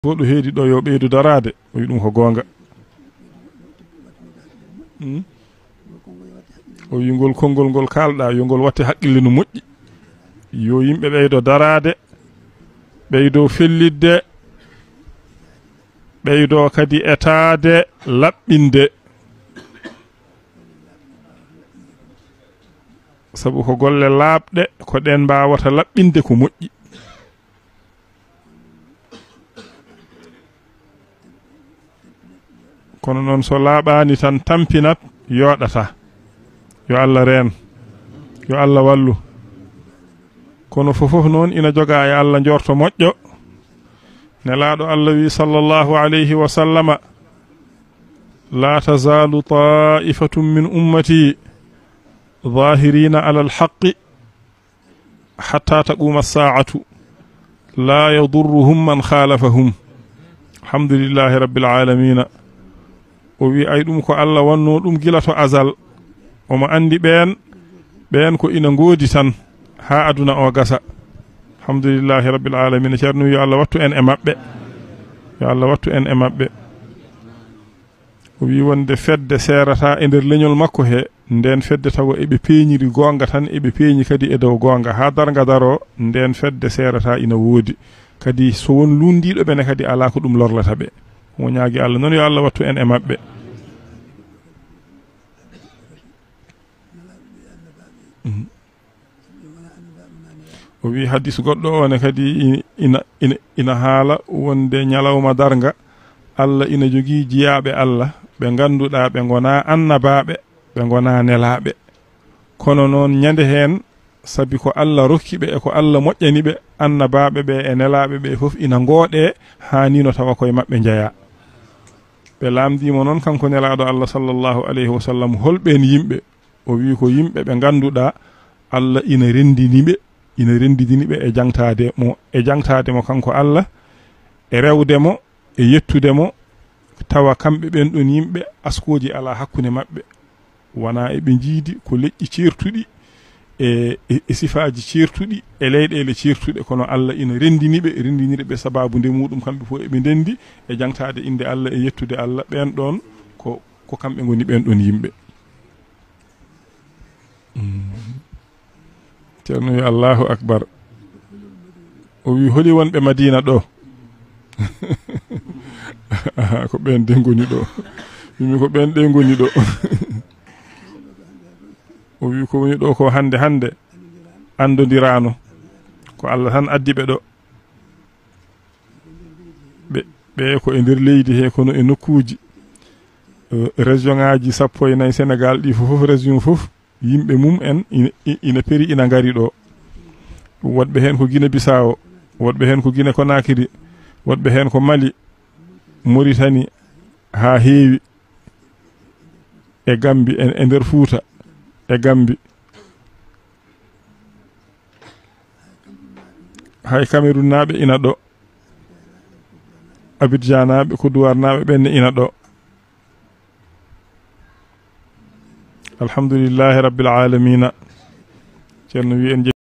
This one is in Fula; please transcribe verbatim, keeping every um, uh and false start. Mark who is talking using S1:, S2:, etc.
S1: goɗɗo heedi ɗo yo ɓeydu darade o wi ɗum ko gonga. hmm? o wi ngol konngol ngol kalɗa yo ngol watte haqqille no moƴƴi, yo yimɓe ɓeydo darade, ɓeydo fellidde, ɓeydo kadi etade laɓɓinde, sabu ko golle laaɓɗe ko ɗen mbawata laɓɓinde ko moƴƴi. kono noon so laaɓani tan tampinat yoɗata. yo Allah reen, yo Allah wallu. kono fofof noon ina joga e Allah jorto moƴƴo. nelaɗo Allah wi sallallahu alayhi wa sallama: la tazalu ta'ifatun min ummati ظاهرين على الحق حتى تقوم الساعة لا يضرهم من خالفهم. الحمد لله رب العالمين. o wi ay ɗum ko Allah wanno ɗum gila to azal, omo andi ɓen ɓen ko ina ngoodi tan ha aduna o gasa. alhamdulillahi rabbil alamin. ceerno yo Allah wattu en e mabɓe, yo Allah wattu en e mabɓe. o wi wonde fedde serata e nder leñol makko he, nden fedde tago eɓe peeñiri gonga tan, eɓe peeñi kadi e dow gonga ha darga daro, nden fedde serata ina woodi kadi. so won lundiɗo ɓene kadi ala ko ɗum lorlata ɓe. mo ñaagi Allah noon yo Allah wattu en e mabɓe. o wi hadis goɗɗo one kadi ina ina ina haala wonde ñalawma darga Allah ina jogii jiyaɓe Allah ɓe ganduɗa ɓe gona annabaɓe, ɓe gona nelaɓe, kono noon ñande hen sabi ko Allah rokki ɓe e ko Allah moƴƴani ɓe, annabaɓe ɓe e nelaɓe ɓe foof ina gooɗe ha nino tawa koye mabɓe jeeya. ɓe lamdimo noon kanko nelaɗo Allah sallallahu alayhi wa sallam holɓen yimɓe. o wi ko yimɓe ɓe ganduɗa Allah ina rendiniɓe, ina rendidiniɓe e jangtade mo e jangtade mo kanko Allah, e rewdemo e yettudemo, tawa kamɓe ɓen ɗon yimɓe askoji ala hakkude mabɓe, wona eɓe jiidi ko leƴƴi certuɗi e, e, e sifaji certuɗi e leyɗele certuɗe, kono Allah ina rendiniɓe rendiniɓe sababu nde muɗum kamɓe fof eɓe ndendi e jangtade inde Allah e yettude Allah. ɓen ɗon ko ko kamɓe goni ɓen ɗon yimɓe. ceerno yo Allahu akbar. o wi holi wonɓe Madina ɗo ko ɓen de goni ɗo. wimi ko ɓen ɗe goni ɗo. o wi ko woni ɗo ko hande hande andodirano, ko Allah tan addi ɓe ɗo. ɓe ɓe ko e nder leydi he, kono e nokkuji région ngaji sappo e nayyi Sénégal ɗi fof, région fof yimɓe mum en ina, ina peri ina ngari ɗo. woɗɓe hen ko Guinée Bissau, woɗɓe hen ko Guinée Conakry, woɗɓe hen ko Mali, Mauritanie, ha heewi e Gambie, e, e nder Fouta e Gambie, hay Cameroun naɓe ina ɗo, Abidjan naɓe, Côte d'Ivoire naɓe ɓenne ina ɗo. alhamdulillahi rabbil alamina. ceerno wi en